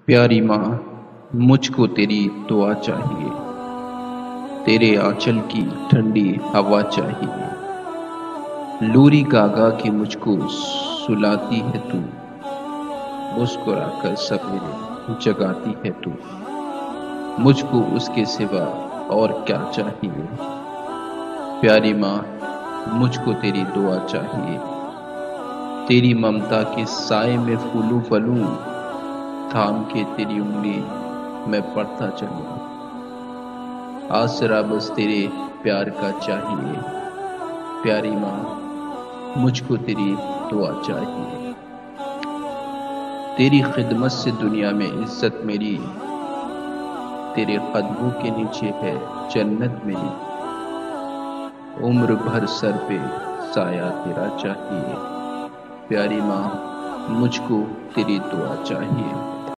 پیاری ماں، مجھ کو تیری دعا چاہیے، تیرے آنچل کی ٹھنڈی ہوا چاہیے، لوری گاگا کی مجھ کو سلاتی ہے تو، مسکرا کر سویرے جگاتی ہے تو، مجھ کو اس کے سوا اور کیا چاہیے؟ پیاری ماں، مجھ کو تیری دعا چاہیے، تیری ممتا کے سائے میں پھولوں پھلوں، تھام کے تیری انگلی میں پڑھتا چلوں، آسرا بس تیرے پیار کا چاہیے، پیاری ماں، مجھ کو تیری دعا چاہیے، تیری خدمت سے دنیا میں عزت میری، تیرے قدموں کے نیچے ہے جنت میری، عمر بھر سر پہ سایہ تیرا چاہیے، پیاری ماں، مجھ کو تیری دعا چاہیے۔